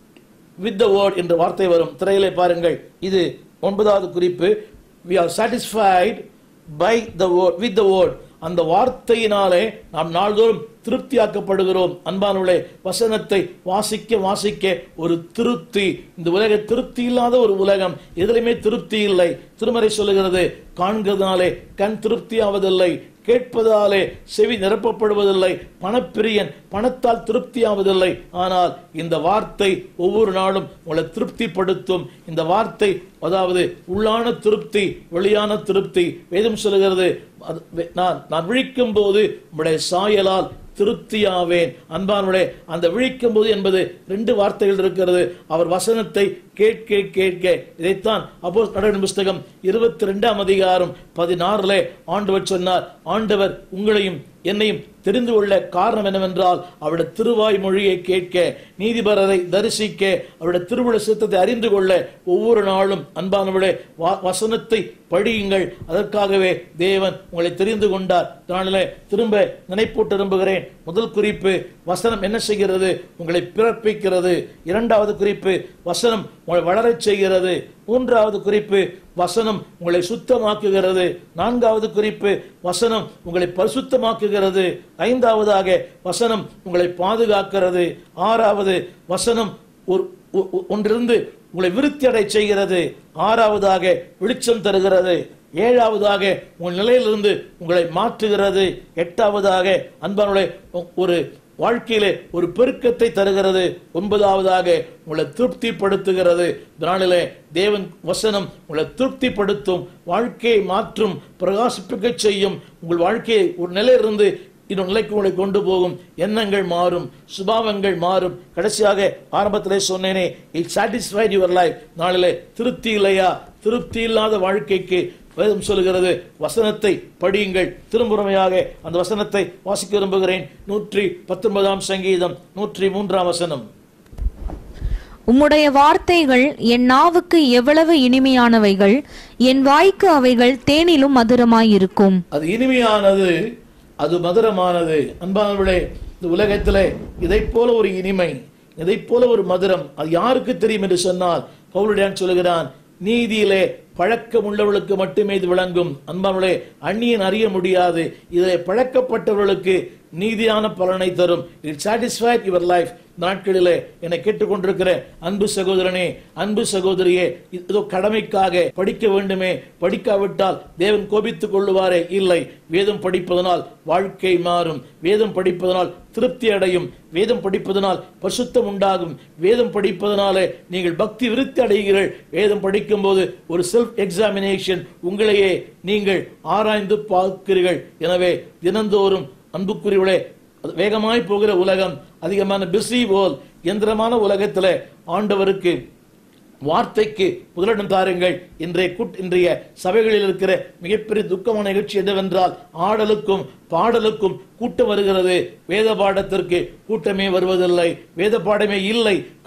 with the word என்ற வார்த்தை வரும். திரையிலே பாருங்கள், இது 9வது குறிப்பு. we are satisfied by the word, with the word. அந்த வார்த்தையினாலே நாம் நாள்தோறும் திருப்தியாக்கப்படுகிறோம். அன்பானவர்களே, வசனத்தை வாசிக்க வாசிக்க ஒரு திருப்தி. இந்த உலக திருப்தி இல்லாத ஒரு உலகம், எதிலுமே திருப்தி இல்லை. திருமறை சொல்லுகிறது, காண்கிறதுனாலே கண் திருப்தி ஆவதில்லை, கேட்பதாலே செவி நிரப்பப்படுவதில்லை, பணப்பிரியன் பணத்தால் திருப்தி ஆவதில்லை. ஆனால் இந்த வார்த்தை ஒவ்வொரு நாளும் உங்களை திருப்திப்படுத்தும். இந்த வார்த்தை அதாவது உள்ளான திருப்தி, வெளியான திருப்தி. வேதம் சொல்லுகிறது, நான் விழிக்கும் போது உங்களுடைய சாயலால் திருப்தியாவேன். அன்பானவர்களே, அந்த விழிக்கும் போது என்பது 2 வார்த்தைகள் இருக்கிறது. அவர் வசனத்தை கேட்க கேட்க. இதைத்தான் அப்போஸ்தலர் புஸ்தகம் 22 அதிகாரம் 16 ஆண்டவர் சொன்னார், ஆண்டவர் உங்களையும் என்னையும் தெரிந்து கொள்ள காரணம் என்னவென்றால் அவருடைய திருவாய் மொழியை கேட்க, நீதிபரரை தரிசிக்க, அவருடைய திருவுள சித்தத்தை அறிந்து கொள்ள. ஒவ்வொரு நாளும் அன்பானவர்களே வசனத்தை படியுங்கள். அதற்காகவே தேவன் உங்களை தெரிந்து கொண்டார். அதனால திரும்ப நினைப்பூட்ட விரும்புகிறேன். முதல் குறிப்பு, வசனம் என்ன செய்கிறது? உங்களை பிறப்பிக்கிறது. 2வது குறிப்பு, வசனம் உங்களை வளரச் செய்கிறது. 3வது குறிப்பு, வசனம் உங்களை சுத்தமாக்குகிறது. 4வது குறிப்பு, வசனம் உங்களை பரிசுத்தமாக்குகிறது. 5வதாக வசனம் உங்களை பாதுகாக்கிறது. 6வது வசனம் ஒன்றிலிருந்து உங்களை விருத்தி அடை செய்கிறது. 6வதாக வெளிச்சம் தருகிறது. 7வதாக உங்கள் நிலையிலிருந்து உங்களை மாற்றுகிறது. 8வதாக அன்பானவர்களே ஒரு வாழ்க்கையிலே ஒரு பெருக்கத்தை தருகிறது. 9வதாக உங்களை திருப்திப்படுத்துகிறது. இதனாலே தேவன் வசனம் உங்களை திருப்திப்படுத்தும், வாழ்க்கையை மாற்றும், பிரகாசிப்பிக்க செய்யும். உங்கள் வாழ்க்கையை ஒரு நிலையிலிருந்து இன்னொரு நிலைக்கு உங்களை கொண்டு போகும். எண்ணங்கள் மாறும், சுபாவங்கள் மாறும். கடைசியாக ஆரம்பத்திலே சொன்னேனே, இட் சாட்டிஸ்ஃபைட் யுவர் லைஃப். நாளிலே திருப்தி இல்லையா? திருப்தி இல்லாத வாழ்க்கைக்கு வேதம் சொல்லுகிறது, வசனத்தை படியுங்கள். திரும்புறமையாக அந்த வசனத்தை வாசிக்க விரும்புகிறேன். 119 சங்கீதம் 103 வசனம். உம்முடைய வார்த்தைகள் என் நாவுக்கு எவ்வளவு இனிமையானவைகள், என் வாய்க்கு அவைகள் தேனிலும் மதுரமாயிருக்கும். அது இனிமையானது, அது மதுரமானது. அன்பானவர்களே, இந்த உலகத்திலே இதை போல ஒரு இனிமை, இதை போல ஒரு மதுரம் அது யாருக்கு தெரியும் என்று சொன்னால், பவுலுடன் சொல்லுகிறான், நீதியிலே பழக்கம் உள்ளவர்களுக்கு மட்டுமே இது விளங்கும். அன்பானவர்களே, அந்நியன் அறிய முடியாது. இதில் பழக்கப்பட்டவர்களுக்கு நீதியான பலனை தரும். It satisfied your life. நாட்களிலே என்னை கேட்டுக்கொண்டிருக்கிற அன்பு சகோதரனே, அன்பு சகோதரியே, இதோ கடமைக்காக படிக்க வேண்டுமே, படிக்காவிட்டால் தேவன் கோபித்துக் கொள்ளுவாரே? இல்லை. வேதம் படிப்பதனால் வாழ்க்கை மாறும். வேதம் படிப்பதனால் திருப்தி அடையும். வேதம் படிப்பதனால் பரிசுத்தம் உண்டாகும். வேதம் படிப்பதனாலே நீங்கள் பக்தி விருத்தி அடைகிறீர்கள். வேதம் படிக்கும் போது ஒரு செல்ஃப் எக்ஸாமினேஷன், உங்களையே நீங்கள் ஆராய்ந்து பார்க்கிறீர்கள். எனவே தினந்தோறும் அன்புக்குரியவர்களே, வேகமாய் போகிற உலகம், அதிகமான பிஸி வேர்ல்ட், இயந்திரமான உலகத்தில் ஆண்டவருக்கு வார்த்தைக்கு முதலிடம் தாருங்கள். இன்றைய சபைகளில் இருக்கிற மிகப்பெரிய துக்கமான நிகழ்ச்சி என்னவென்றால், ஆடலுக்கும் பாடலுக்கும் கூட்டம் வருகிறது, வேத பாடத்திற்கு கூட்டமே வருவதில்லை. வேத பாடமே இல்லை.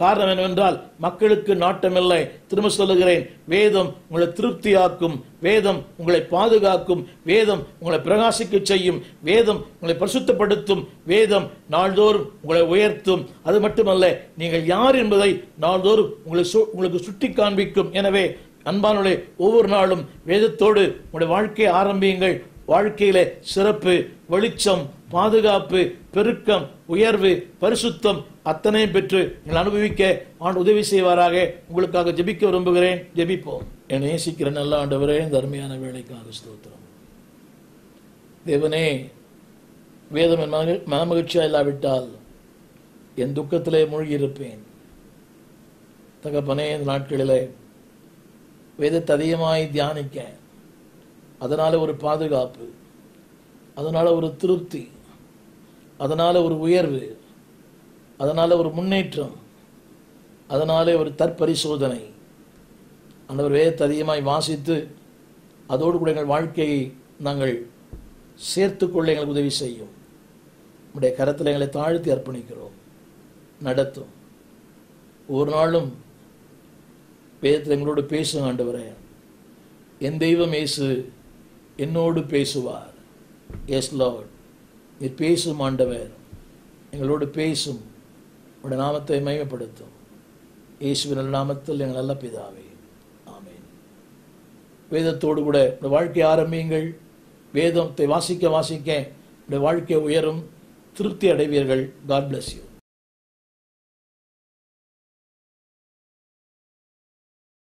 காரணம் என்னவென்றால் மக்களுக்கு நாட்டமில்லை. திரும்ப சொல்லுகிறேன், வேதம் உங்களை திருப்தியாக்கும், வேதம் உங்களை பாதுகாக்கும், வேதம் உங்களை பிரகாசிக்க செய்யும், வேதம் உங்களை பரிசுத்தப்படுத்தும், வேதம் நாள்தோறும் உங்களை உயர்த்தும். அது மட்டுமல்ல, நீங்கள் யார் என்பதை நாள்தோறும் உங்களுக்கு சுட்டி காண்பிக்கும். எனவே அன்பானவர்களே, ஒவ்வொரு நாளும் வேதத்தோடு உங்களுடைய வாழ்க்கையை ஆரம்பியுங்கள். வாழ்க்கையிலே சிறப்பு, வெளிச்சம், பாதுகாப்பு, பெருக்கம், உயர்வு, பரிசுத்தம் அத்தனையும் பெற்று நீங்கள் அனுபவிக்க ஆண்டு உதவி செய்வாராக. உங்களுக்காக ஜெபிக்க விரும்புகிறேன். ஜெபிப்போம். என்னை நேசிக்கிற நல்ல ஆண்டவரே, இந்த அருமையான வேலைக்காக ஸ்தோத்திரம். தேவனே, வேதம் என் மனமகிழ்ச்சியா இல்லாவிட்டால் என் துக்கத்திலே மூழ்கி இருப்பேன். தகப்பனே, இந்த நாட்களிலே வேதத்தை அதிகமாய் தியானிக்க, அதனால ஒரு பாதுகாப்பு, அதனால ஒரு திருப்தி, அதனால ஒரு உயர்வு, அதனால ஒரு முன்னேற்றம், அதனாலே ஒரு தற்பரிசோதனை. அந்த வேதத்தை அதிகமாய் வாசித்து அதோடு கூட எங்கள் வாழ்க்கையை நாங்கள் சேர்த்துக்கொள்ள எங்களுக்கு உதவி செய்யும். உடைய கரத்தில் எங்களை தாழ்த்தி அர்ப்பணிக்கிறோம். நடத்தும். ஒரு நாளும் வேதத்தில் எங்களோடு பேசும் ஆண்டவரே. என் தெய்வம் இயேசு என்னோடு பேசுவார். எஸ் லார்ட், நீர் பேசும் ஆண்டவர், எங்களோடு பேசும். உடைய நாமத்தை மகிமைப்படுத்தும். இயேசுவின் நாமத்தில் எங்கள் நல்ல பிதாவே, ஆமென். வேதத்தோடு கூட உடைய வாழ்க்கையை ஆரம்பியுங்கள். வேதத்தை வாசிக்க வாசிக்க உடைய வாழ்க்கை உயரும், திருப்தி அடைவீர்கள். God bless you.